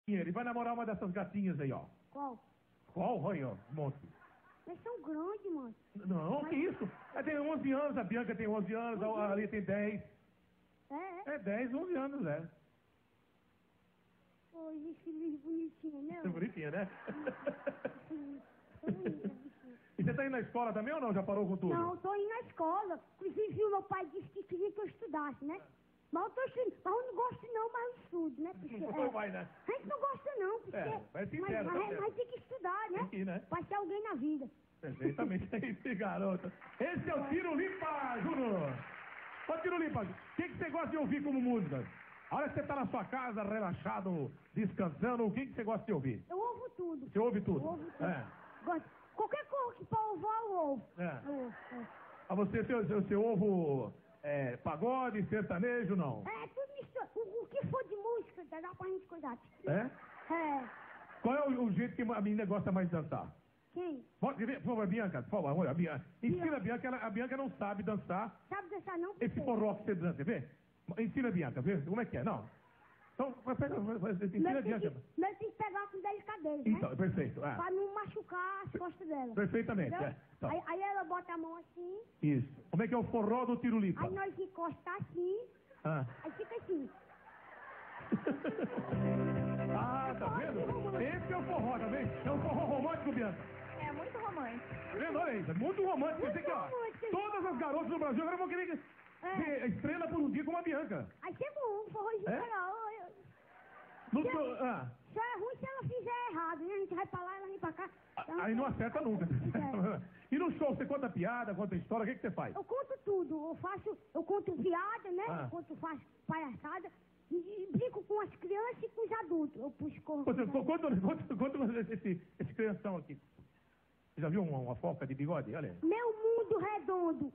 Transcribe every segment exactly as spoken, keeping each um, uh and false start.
Ele vai namorar uma dessas gatinhas aí, ó. Qual? Qual? Aí, ó, monte. Eles são grandes, mano. Não, Mas... que isso? Ela tem onze anos, a Bianca tem onze anos, a Uhum. Ali tem dez. É, é. É dez, onze anos, né? Pô, esse filho bonitinho, né? É bonitinha, né? Sim, são bonitas, bichinho. E você tá indo na escola também ou não? Já parou com tudo? Não, tô indo na escola. Inclusive, o meu pai disse que queria que eu estudasse, né? Mas eu tô estudando. Mas eu não gosto não, mas eu estudo, né? Porque, Não é, vai, né? a gente não gosta não, porque... É, vai ser mas, sincero, mas, tá certo. mas tem que estudar, né? Tem que ir, né? Pra ser alguém na vida. Perfeitamente, é isso, garoto. Esse é o Tirulipa, Júnior. Ô, Tirulipa, o que, que você gosta de ouvir como música? A hora que você tá na sua casa, relaxado, descansando, o que, que você gosta de ouvir? Eu ouvo tudo. Você ouve tudo? Eu ouvo tudo. É. Gosto. Qualquer cor que pra ouvir, eu ouvo. É. Eu ouvo, é. A você, você, você ouve é, pagode, sertanejo, não? É, tudo isso. O, o que for de música, dá pra gente cuidar. É? É. Qual é o, o jeito que a menina gosta mais de dançar? Quem? Pode ver, por favor, Bianca, por favor, a Bianca. Ensina a Bianca, ela, a Bianca não sabe dançar. Sabe dançar não? Esse forró que você dança, vê? Ensina a Bianca, vê? Como é que é? Não. Então, pega, ensina a Nós tem Bianca. que, nós tem que pegar com delicadeza, né? Então, perfeito. É. Pra não machucar as costas dela. Perfeitamente, Entendeu? é. Então. Aí, aí ela bota a mão assim, Isso. Como é que é o forró do Tirulipa? aí nós encostar assim, Ah. aí fica assim. Ah, tá vendo? Esse é o forró, tá vendo? É um forró romântico, Bianca. É muito romântico. Tá vendo? Olha isso, é muito romântico. Quer dizer que, ó, romântico. todas as garotas do Brasil agora vão querer É. ver estrela por um dia como a Bianca. Aí você é bom, um forrozinho É? legal. Eu- No, Se- no- ah, Só é ruim se ela fizer errado, né? A gente vai pra lá, ela vem pra cá. Então, aí não acerta nunca. É. E no show, você conta piada, conta história, o que, que você faz? Eu conto tudo, eu faço, eu conto piada, né? Ah. Eu conto, faço palhaçada, e, e brinco com as crianças e com os adultos. Eu puxo corpo. Você, conta, conta, conta esse, esse crianção aqui. Você já viu uma, uma foca de bigode? Olha aí. Meu mundo redondo.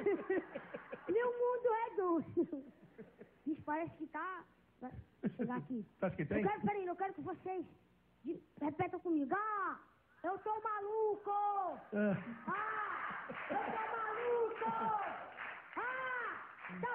Meu mundo redondo. Isso parece que tá. Vai chegar aqui. Você acha que tem? Eu quero, peraí, eu quero que vocês de- repetam comigo. Ah, eu tô maluco! É. Ah, eu tô maluco! Ah, tá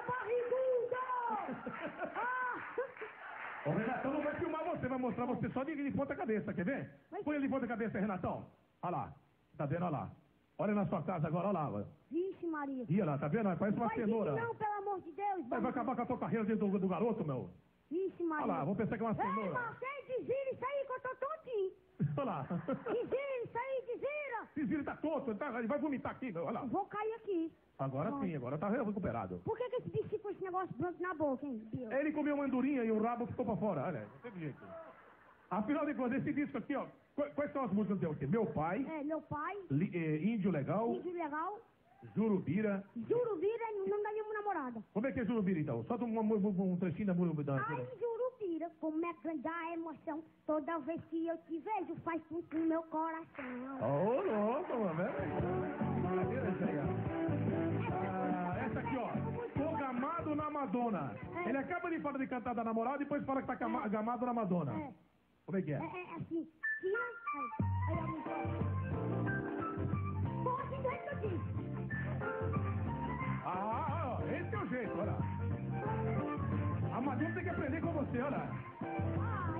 barrigudo! Ah! O Renatão não vai filmar você, vai mostrar você só de, de ponta cabeça, quer ver? Mas- Põe ele de ponta cabeça, Renatão. Olha lá. Tá vendo? Olha lá. Olha na sua casa agora, olha lá. Olha. Vixe, Maria. Ih, olha lá, tá vendo? Parece uma Faz isso cenoura. não, pelo amor de Deus. Vai, vai acabar com a tua carreira dentro do, do garoto, meu. Vixe, Maria. Olha lá, vou pensar que é uma Ei, cenoura. você desvira isso aí que eu tô tontinho. Olha lá. Desvira isso aí, desvira. Esse ele tá tonto, ele, tá, ele vai vomitar aqui, meu. Olha lá. Vou cair aqui. Agora Pronto. sim, agora tá recuperado. Por que, que esse bicho com esse negócio branco na boca, hein, Bill? Ele comeu uma andorinha e o rabo ficou pra fora. Olha, não tem jeito. Afinal de contas, esse disco aqui, ó. Quais, quais são as músicas dele aqui? Meu Pai, É, meu pai, Li- eh, Índio Legal, índio legal, Jurubira. Jurubira é o nome da minha namorada. Como é que é Jurubira, então? Só um, um, um trechinho da música. Ai, Jurubira, como é grande a emoção. Toda vez que eu te vejo, faz tudo no meu coração. Ô, louco, mano. Brincadeira isso aí, ó. Ah, essa aqui, ó. Tô gamado na Madonna. É. Ele acaba de falar de cantar da namorada e depois fala que tá gama- É. gamado na Madonna. É, Como é que é, é? é assim. Tira, aí, aí a música. Pô, assim do jeito que eu disse. Ah, ó, esse é o jeito, olha. A Madonna tem que aprender com você, olha. Ai,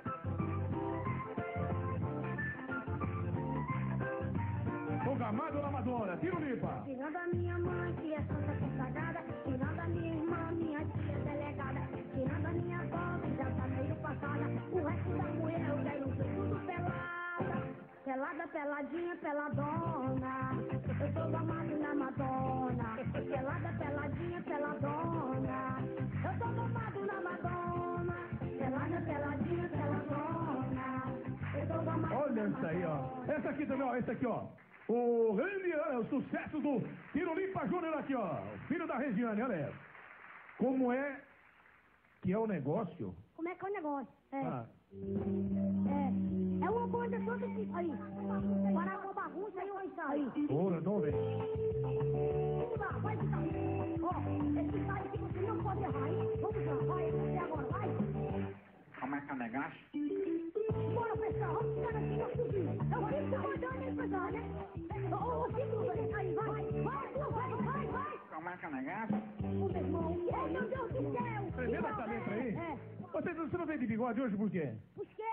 Tô gamado na Madonna. Tira o lipa. tirando a minha mãe, que é santa consagrada. Tirando a minha irmã, minha tia delegada. Tirando a minha avó, que já tá meio passada. O resto da mulher eu quero ver tudo pelada. Pelada, peladinha, peladona. Eu tô gamado na Madonna. Pelada, peladinha, peladona. Eu tô gamado na Madonna. Pelada, peladinha, peladona. Eu tô gamado Olha na essa aí, ó. Madonna. Essa aqui também, ó. Esse aqui, ó. O grande, ó, o sucesso do Tirulipa Júnior aqui, ó. O filho da Regiane, olha aí. Como é que é o negócio? Como é que é o negócio? É. Ah, É, é uma banda toda assim, aí. Parar com a bagunça aí, aí, aí. ora, não vem. Vamos lá, vai ficar. Ó, esse cara aqui você não pode errar, hein? Vamos lá, vai, você agora, vai. Como é que é o negócio? Bora, pessoal, vamos ficar aqui na cozinha. Eu fico mandando aí pra cá, né? Ô, ô, fica aí, vai, vai, vai, vai, vai. Como é que é o negócio? Ô, meu irmão, oh, meu Deus do céu. Você vê essa letra aí? É, Você, você não veio de bigode hoje por quê? por quê?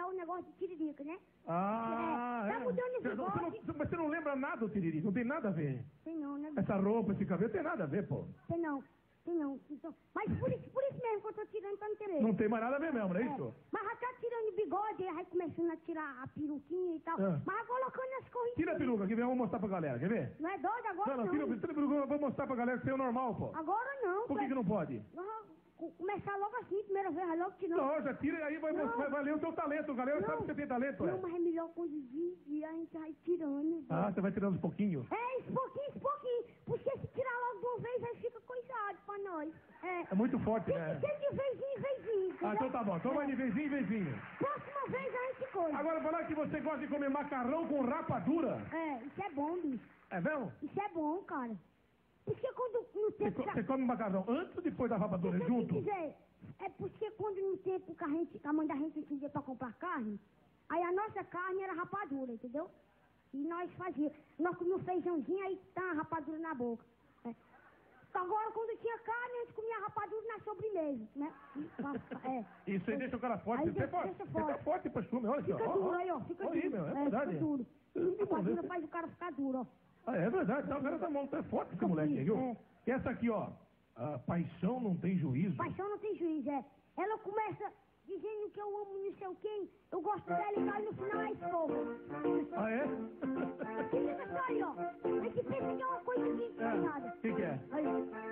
o negócio de tiririca, né? Ah, é. Tá mudando esse Você não- você bigode. não- Mas você não lembra nada do Tiririca, não tem nada a ver. Tem não, né? Essa roupa, esse cabelo, tem nada a ver, pô. Tem não, tem não. Então, mas por isso, por isso mesmo que eu tô tirando pra não ter medo. Não tem mais nada a ver mesmo, não é É, isso? mas já tá tirando o bigode, aí vai começando a tirar a peruquinha e tal. É. Mas colocando as corridinhas. Tira a peruca, aqui vem, vamos mostrar pra galera, quer ver? Não é doido agora Não, não? não, tira, tira a peruca, eu vou mostrar pra galera que você é o normal, pô. Agora não. Por que que não pode? Vamos começar logo assim, primeira vez, aí logo tirando. Não, já tira e aí vai, Não. vai, vai ler o seu talento, a galera Não. sabe que você tem talento, Não, é. mas é melhor quando dia a gente vai tirando. Ah, você vai tirando uns pouquinhos. É, esse pouquinho, esse pouquinho. Porque se tirar logo de uma vez, aí fica coisado pra nós. É, É muito forte, tem né? que ser de vezinho em vezinho, entendeu? Ah, então tá bom, então vai de vezinho em vezinho. Próxima vez a gente coisa. Agora, falar que você gosta de comer macarrão com rapadura, É, isso é bom, bicho. é mesmo? Isso é bom, cara. Porque quando no Você, tempo... co- você come macarrão antes ou depois da rapadura, Se eu junto? te dizer, é porque quando no tempo que a, gente, que a mãe da gente pedia pra comprar carne, aí a nossa carne era rapadura, entendeu? E nós fazíamos, nós comíamos feijãozinho, aí tá a rapadura na boca. É. Agora, quando tinha carne, a gente comia rapadura na sobremesa, né? É. Isso aí deixa o cara forte. Aí Você é deixa- forte. deixa Você tá forte. forte pra chume, olha aqui, Fica ó. duro ó. aí, ó, fica Olha duro. aí, meu, é, É, verdade. fica duro. Que bom, Rapadura né? faz o cara ficar duro, ó. Ah, é verdade, então o cara tá monta é forte esse Fica moleque aí, viu? firme, E essa aqui, ó. A paixão não tem juízo. Paixão não tem juiz, é. Ela começa dizendo que eu amo não sei o quê, eu gosto dela e tal, e no final é escova. Ah, é? Se liga só aí, ó. A gente pensa que é uma coisa que não é nada. O que, que é? Aí.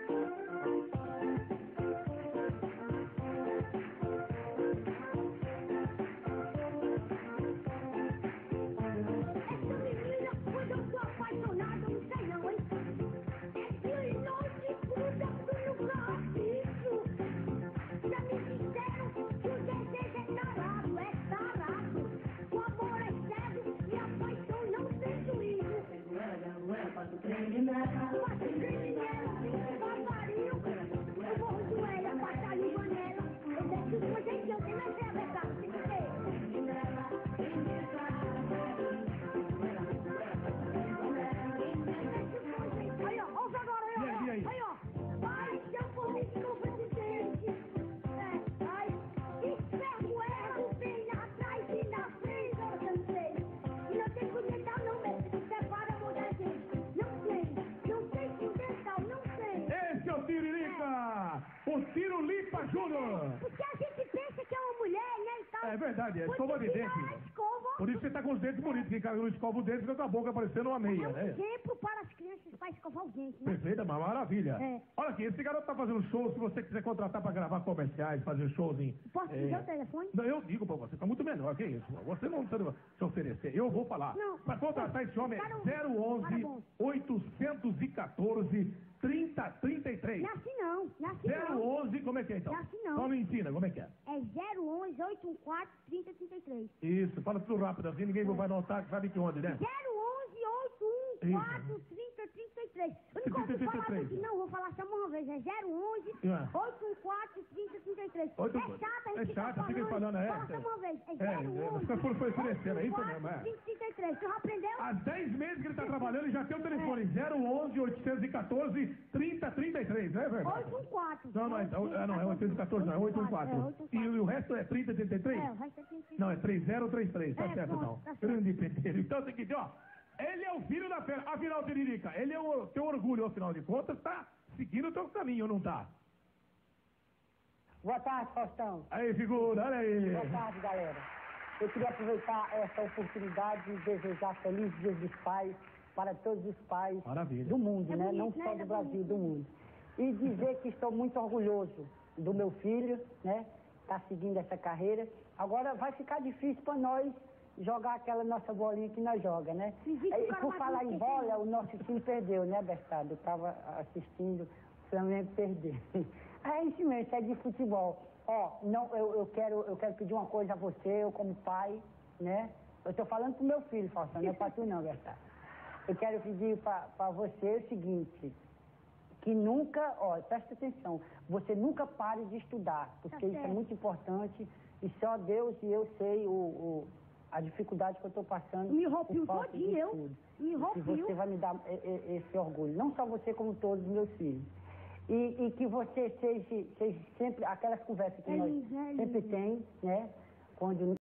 Essa menina, quando eu tô apaixonada, eu não sei não, hein? É que noite gruda no braço. Já me disseram que o desejo é tarado, é tarado. O amor é cego e a paixão não tem juízo. Faço creme nela, babarinho. Eu morro de joelha, passo a língua nela. Eu deixo de um jeito que eu tenho a ser a verdade, tem que ser. Aí, ó, ouve agora, aí, ó, E aí, e aí? aí, ó. Paixão por mim, escova de dente. É, ai, enxergo erro, bem atrás e na frente, eu cansei. E não tem fundamental, não, mesmo, que separa a mulher, gente. Não sei, não sei fundamental, não sei. Esse é o Tiririca! O Tirulipa Júnior! Porque a gente pensa que é uma mulher, né, e tal. É verdade, é Quando escova de tira dente. a escova, Por isso você tá com os dentes bonitos. Quem não escova o dente fica com a boca parecendo uma meia, é um né? exemplo para as crianças para escovar os dentes, né? Perfeita, mas maravilha. É. Olha aqui, esse garoto tá fazendo show. Se você quiser contratar pra gravar comerciais, fazer shows em. Posso é, dizer o telefone? Não, eu digo pra você, tá muito menor, que isso? Você não precisa se oferecer, eu vou falar. Não. Pra contratar esse homem Para um- é zero para onze, bom. oitocentos e quatorze, trinta, trinta e três. Não é assim não, não é assim zero não. onze, como é que é então? Não é assim não. Só me ensina, como é que é? É zero onze, oito um quatro, trinta, trinta e três. Isso, fala tudo rápido assim, ninguém vai notar, sabe que onde, né? zero onze, oito um quatro, trinta, trinta e três. Eu não gosto de falar trinta e três. muito não, vou falar só uma vez. É zero onze, É. oito um quatro, trinta, trinta e três. Oito- É chata, a gente é fica chata, fica falando, é. Fala só uma vez. É É, zero é, onze, fica por- foi oferecendo, é isso oito um mesmo, é. quatro, trinta, trinta e três. Você já aprendeu? Há dez meses que ele tá trabalhando e já tem o telefone zero onze, oitocentos e quatorze, trinta, trinta e três, não é verdade? oito um quatro. Não, não, é, ah, não, é oitocentos e quatorze, não, é oito um quatro. E o resto é trinta, trinta e três? É, o resto é trinta e três. Não, é três zero três três, tá É, certo pronto, então. tá certo. Grande penteiro. Então é o seguinte, ó. Ele é o filho da fera. Afinal, Tiririca, ele é o teu orgulho, afinal de contas, tá seguindo o teu caminho, não tá? Boa tarde, Faustão. Aí, figura, olha aí. Boa tarde, galera. Eu queria aproveitar essa oportunidade e desejar feliz Dia dos Pais para todos os pais Maravilha. do mundo, É né? bonito, Não né? só É do Brasil, bonito. do mundo. E dizer que estou muito orgulhoso do meu filho, né? Está seguindo essa carreira. Agora vai ficar difícil para nós jogar aquela nossa bolinha que nós joga, né? E vi que E o cara por vai falar em esquecer. bola, o nosso time perdeu, né, Bertado? Eu estava assistindo o Flamengo perder. É isso mesmo, isso é de futebol. Ó, não, eu, eu, quero, eu quero pedir uma coisa a você, eu como pai, né? Eu estou falando pro meu filho, Faustão, não é para tu não, Bertado. Eu quero pedir para você o seguinte, que nunca, ó, presta atenção, você nunca pare de estudar, porque Tá isso é certo. muito importante e só Deus e eu sei o, o- a dificuldade que eu estou passando. Me rompeu por falta de todinho, eu. estudo. Me E que rompeu. você vai me dar e- e- esse orgulho, não só você, como todos os meus filhos. E, e que você seja, seja sempre aquelas conversas que É nós lindo, é sempre lindo. tem, né? Quando